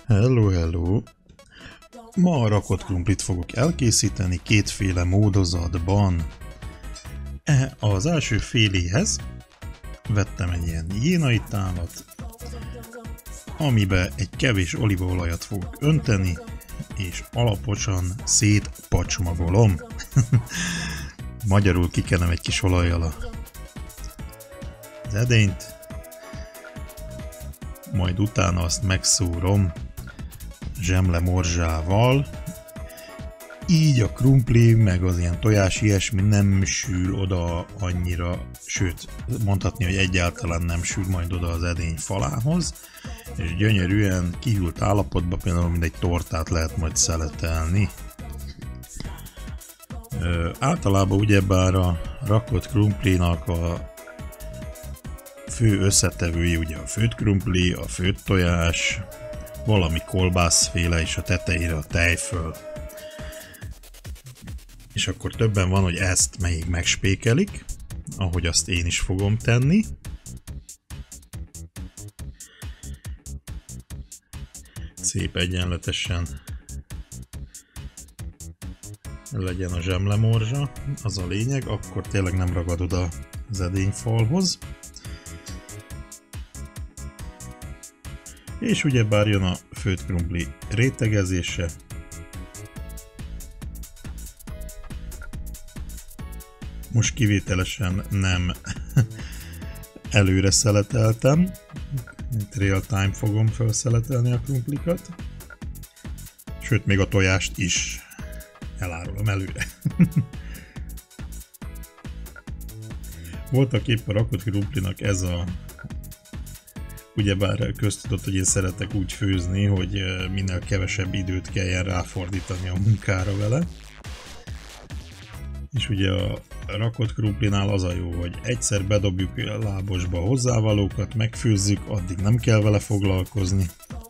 Hello, hello! Ma a rakott krumplit fogok elkészíteni kétféle módozatban. Az első féléhez vettem egy ilyen jénai tálat, amibe egy kevés olívaolajat fogok önteni, és alaposan szétpacsmagolom. Magyarul kikenem egy kis olajjal az edényt, majd utána azt megszúrom zsemlemorzsával, így a krumpli, meg az ilyen tojás ilyesmi nem sül oda annyira, sőt, mondhatni, hogy egyáltalán nem sül majd oda az edény falához, és gyönyörűen kihűlt állapotban például mint egy tortát lehet majd szeletelni. Általában ugyebár a rakott krumplinak a fő összetevői ugye a főtt krumpli, a főtt tojás, valami kolbászféle és a tetejére a tejföl. És akkor többen van, hogy ezt még megspékelik, ahogy azt én is fogom tenni. Szép egyenletesen legyen a zsemlemorzsa, az a lényeg, akkor tényleg nem ragad oda az edényfalhoz. És ugyebár jön a főtt krumpli rétegezése. Most kivételesen nem előre szeleteltem, itt real time fogom felszeletelni a krumplikat, sőt még a tojást is elárulom előre. Voltak épp a rakott krumplinak ez a... Ugyebár köztudott, hogy én szeretek úgy főzni, hogy minél kevesebb időt kelljen ráfordítani a munkára vele. És ugye a rakott krumplinál az a jó, hogy egyszer bedobjuk a lábosba a hozzávalókat, megfőzzük, addig nem kell vele foglalkozni.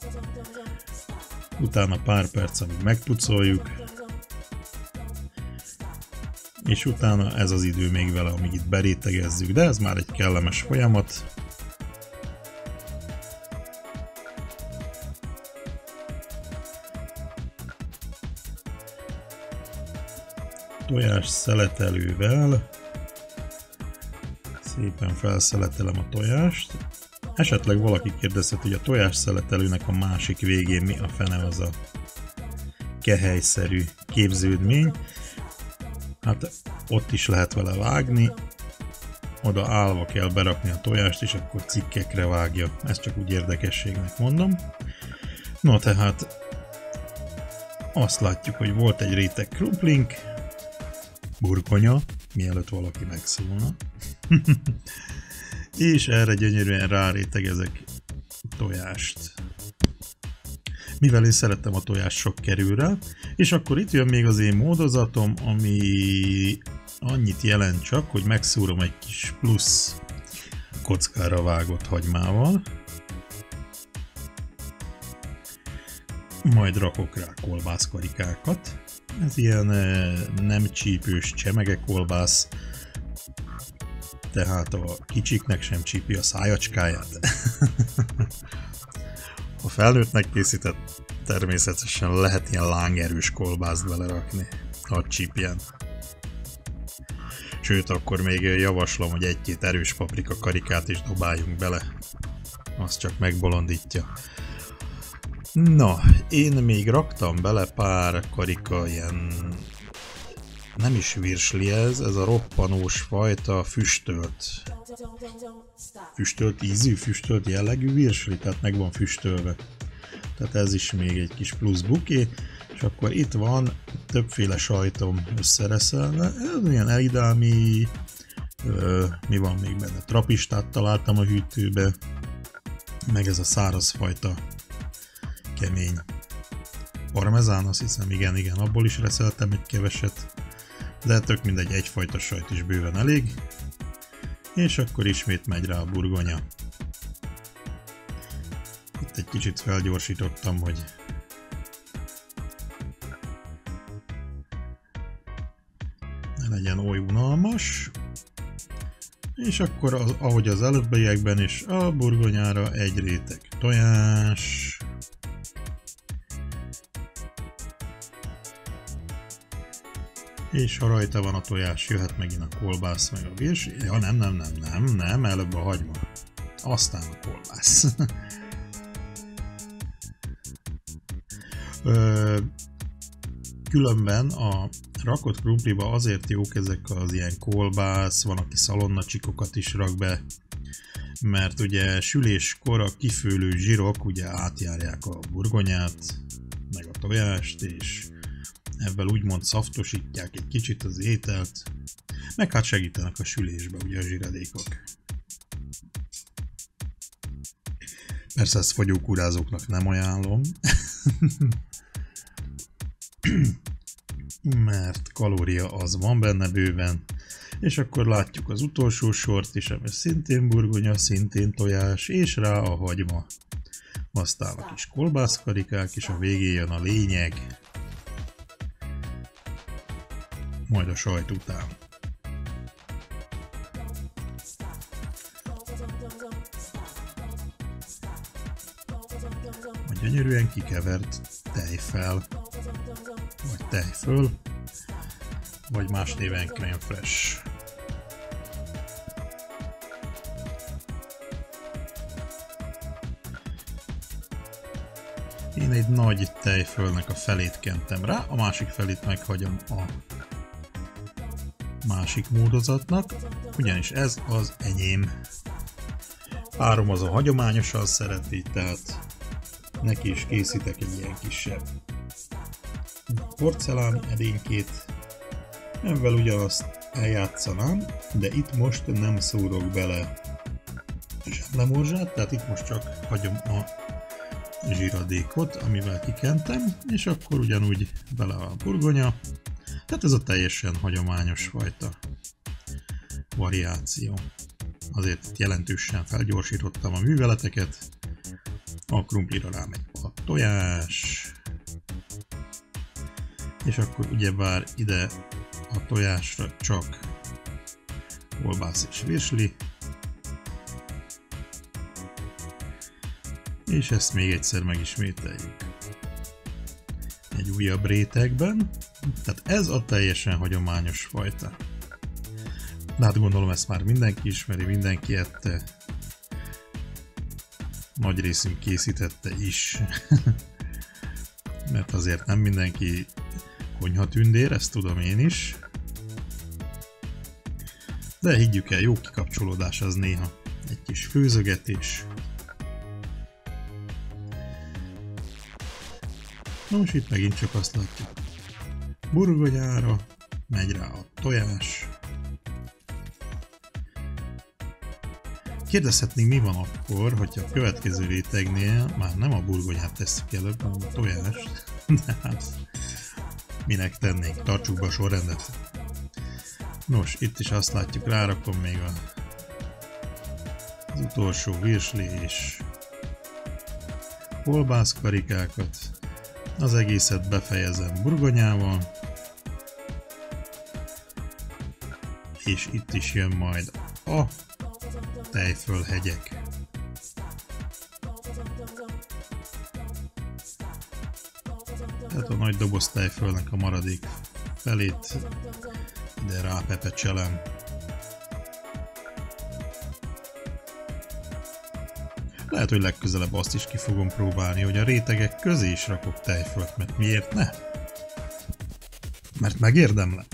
Utána pár perc, amíg megpucoljuk. És utána ez az idő még vele, amíg itt berétegezzük, de ez már egy kellemes folyamat. Tojás szeletelővel szépen felszeletelem a tojást. Esetleg valaki kérdezhet, hogy a tojás szeletelőnek a másik végén mi a fene az a kehelyszerű képződmény. Hát ott is lehet vele vágni, oda állva kell berakni a tojást, és akkor cikkekre vágja. Ezt csak úgy érdekességnek mondom. No, tehát azt látjuk, hogy volt egy réteg krumplink, burgonya, mielőtt valaki megszólna. És erre gyönyörűen rárétegezek tojást. Mivel én szeretem a tojást sok kerülre, és akkor itt jön még az én módozatom, ami annyit jelent csak, hogy megszúrom egy kis plusz kockára vágott hagymával. Majd rakok rá kolbászkarikákat. Ez ilyen nem csípős csemegekolbász, tehát a kicsiknek sem csípi a szájacskáját. A felnőttnek készített természetesen lehet ilyen lángerős kolbászt belerakni, hadd csípjen. Sőt, akkor még javaslom, hogy egy-két erős paprika karikát is dobáljunk bele. Az csak megbolondítja. Na, én még raktam bele pár karika ilyen, nem is virsli ez a roppanós fajta füstölt ízű, füstölt jellegű virsli, tehát meg van füstölve. Tehát ez is még egy kis plusz buké, és akkor itt van többféle sajtom összereszelve, ez ilyen elidámi, mi van még benne, trapistát találtam a hűtőbe, meg ez a szárazfajta kemény parmezán, azt hiszem, igen, abból is reszeltem egy keveset, de tök mindegy, egyfajta sajt is bőven elég, és akkor ismét megy rá a burgonya. Itt egy kicsit felgyorsítottam, hogy ne legyen oly unalmas, és akkor ahogy az előbbiekben is, a burgonyára egy réteg tojás, És ha rajta van a tojás, jöhet megint a kolbász, meg a virsli. Ja, nem, előbb a hagyma. Aztán a kolbász. Különben a rakott krumpliba azért jók ezek az ilyen kolbász, van aki szalonnacsikokat is rak be, mert ugye süléskor a kifőlő zsírok ugye átjárják a burgonyát, meg a tojást, és ebben úgymond szaftosítják egy kicsit az ételt, meg hát segítenek a sülésbe ugye a zsíradékok. Persze ezt fogyókúrázóknak nem ajánlom, mert kalória az van benne bőven, és akkor látjuk az utolsó sort is, ami szintén burgonya, szintén tojás, és rá a hagyma. Aztán a kis kolbászkarikák, és a végén jön a lényeg, majd a sajt után. A gyönyörűen kikevert tejfel, vagy tejföl, vagy más néven crème fraîche. Én egy nagy tejfölnek a felét kentem rá, a másik felét meghagyom a másik módozatnak, ugyanis ez az enyém. Párom az a hagyományosan szereti, tehát neki is készítek egy ilyen kisebb porcelán edénykét. Ebben ugyanazt eljátszanám, de itt most nem szórok bele zsemlemorzsát, tehát itt most csak hagyom a zsíradékot, amivel kikentem, és akkor ugyanúgy bele a burgonya. Tehát ez a teljesen hagyományos fajta variáció. Azért jelentősen felgyorsítottam a műveleteket. A krumplira rámegy a tojás, és akkor ugyebár ide a tojásra csak kolbász és virsli, és ezt még egyszer megismételjük egy újabb rétegben. Tehát ez a teljesen hagyományos fajta. De hát gondolom ezt már mindenki ismeri, mindenki ette, nagy részünk készítette is, mert azért nem mindenki konyhatündér, ezt tudom én is. De higgyük el, jó kikapcsolódás az néha, egy kis főzögetés. Most itt megint csak azt látjuk, burgonyára megy rá a tojás. Kérdezhetnénk, mi van akkor, hogyha a következő rétegnél már nem a burgonyát tesszük előbb, hanem a tojást. De hát minek tennénk, tartsuk be a sorrendet. Nos, itt is azt látjuk, rárakom még az utolsó virsli és kolbászkarikákat. Az egészet befejezem burgonyával. És itt is jön majd a tejfölhegyek. Tehát a nagy doboz tejfölnek a maradék felét ide rápepecselem. Lehet, hogy legközelebb azt is ki fogom próbálni, hogy a rétegek közé is rakok tejfölt, mert miért ne? Mert megérdemlem.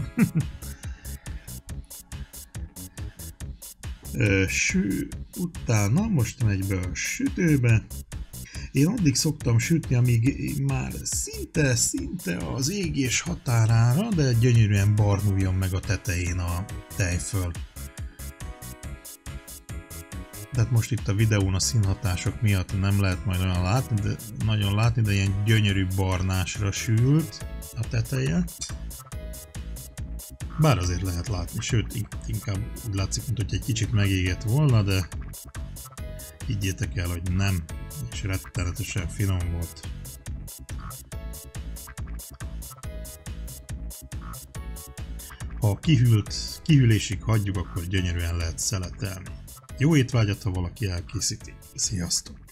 Utána most megy be a sütőbe. Én addig szoktam sütni, amíg már szinte az égés határára, de gyönyörűen barnuljon meg a tetején a tejföl. Tehát most itt a videón a színhatások miatt nem lehet majd nagyon látni, de ilyen gyönyörű barnásra sült a teteje. Bár azért lehet látni, sőt, inkább úgy látszik, mint hogy egy kicsit megégett volna, de higgyétek el, hogy nem, és rettenetesen finom volt. Ha kihűlésig hagyjuk, akkor gyönyörűen lehet szeletelni. Jó étvágyat, ha valaki elkészíti. Sziasztok!